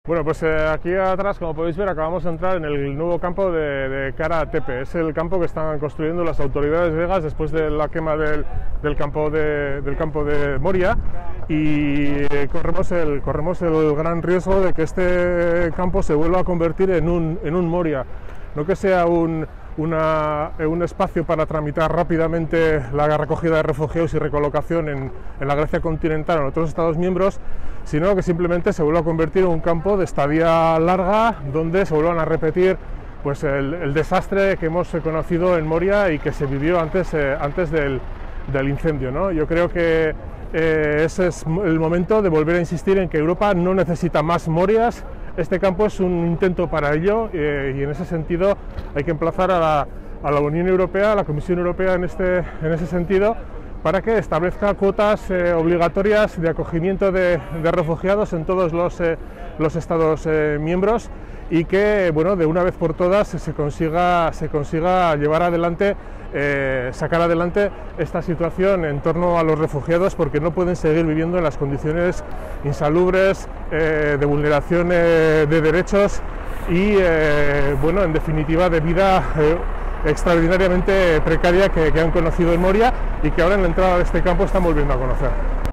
Bueno, pues aquí atrás, como podéis ver, acabamos de entrar en el nuevo campo de Kara Tepe. Es el campo que están construyendo las autoridades griegas después de la quema del campo de Moria, y corremos el gran riesgo de que este campo se vuelva a convertir en un Moria. No que sea un espacio para tramitar rápidamente la recogida de refugiados y recolocación en la Grecia continental o en otros Estados miembros, sino que simplemente se vuelva a convertir en un campo de estadía larga, donde se vuelvan a repetir pues, el desastre que hemos conocido en Moria y que se vivió antes del incendio, ¿no? Yo creo que ese es el momento de volver a insistir en que Europa no necesita más Morias. Este campo es un intento para ello, y en ese sentido hay que emplazar a la Unión Europea, a la Comisión Europea en ese sentido, para que establezca cuotas obligatorias de acogimiento de refugiados en todos los Estados miembros, y que, bueno, de una vez por todas se consiga llevar adelante, sacar adelante esta situación en torno a los refugiados, porque no pueden seguir viviendo en las condiciones insalubres de vulneración de derechos y, bueno, en definitiva, de vida extraordinariamente precaria que han conocido en Moria y que ahora en la entrada de este campo están volviendo a conocer.